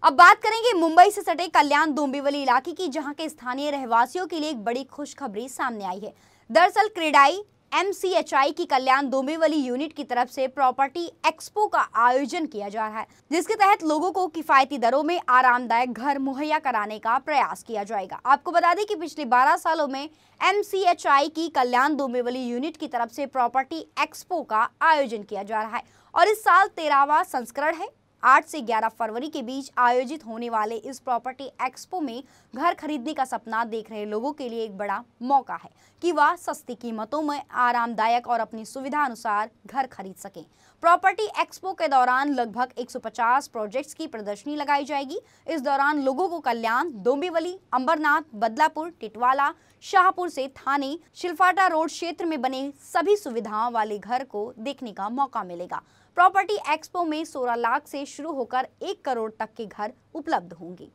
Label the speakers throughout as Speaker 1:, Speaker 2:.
Speaker 1: अब बात करेंगे मुंबई से सटे कल्याण डोंबिवली इलाके की, जहां के स्थानीय रहवासियों के लिए एक बड़ी खुशखबरी सामने आई है। दरअसल क्रेडाई एमसीएचआई की कल्याण डोंबिवली यूनिट की तरफ से प्रॉपर्टी एक्सपो का आयोजन किया जा रहा है, जिसके तहत लोगों को किफायती दरों में आरामदायक घर मुहैया कराने का प्रयास किया जाएगा। आपको बता दें कि पिछले 12 सालों में एमसीएचआई की कल्याण डोंबिवली यूनिट की तरफ से प्रॉपर्टी एक्सपो का आयोजन किया जा रहा है और इस साल 13वां संस्करण है। 8 से 11 फरवरी के बीच आयोजित होने वाले इस प्रॉपर्टी एक्सपो में घर खरीदने का सपना देख रहे लोगों के लिए एक बड़ा मौका है कि वह सस्ती कीमतों में आरामदायक और अपनी सुविधा अनुसार घर खरीद सकें। प्रॉपर्टी एक्सपो के दौरान लगभग 150 प्रोजेक्ट्स की प्रदर्शनी लगाई जाएगी। इस दौरान लोगों को कल्याण, डोंबिवली, अंबरनाथ, बदलापुर, टिटवाला, शाहपुर से थाने, शिलफाटा रोड क्षेत्र में बने सभी सुविधाओं वाले घर को देखने का मौका मिलेगा। प्रॉपर्टी एक्सपो में 16 लाख से शुरू होकर 1 करोड़ तक के घर उपलब्ध होंगे।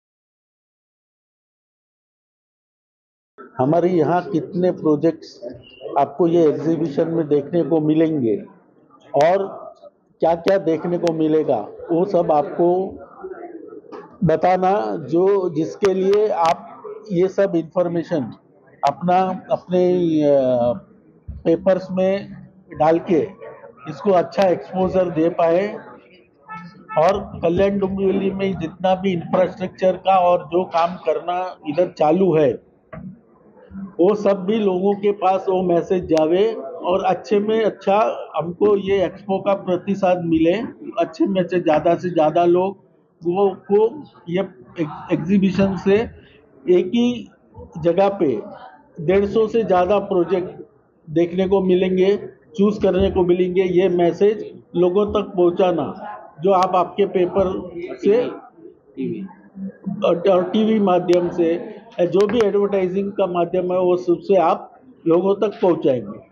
Speaker 2: हमारे यहाँ कितने प्रोजेक्ट्स आपको ये एग्जीबिशन में देखने को मिलेंगे और क्या क्या देखने को मिलेगा, वो सब आपको बताना, जिसके लिए आप ये सब इंफॉर्मेशन अपने पेपर्स में डाल के इसको अच्छा एक्सपोजर दे पाए और कल्याण डोंबिवली में जितना भी इंफ्रास्ट्रक्चर का और जो काम करना इधर चालू है वो सब भी लोगों के पास वो मैसेज जावे और अच्छे में अच्छा हमको ये एक्सपो का प्रतिसाद मिले। अच्छे में से ज़्यादा लोग वो को ये एग्जीबिशन से एक ही जगह पे 150 से ज़्यादा प्रोजेक्ट देखने को मिलेंगे, चूज करने को मिलेंगे। ये मैसेज लोगों तक पहुंचाना, जो आप आपके पेपर से और टीवी माध्यम से, जो भी एडवर्टाइजिंग का माध्यम है, वो सबसे आप लोगों तक पहुंचाएंगे।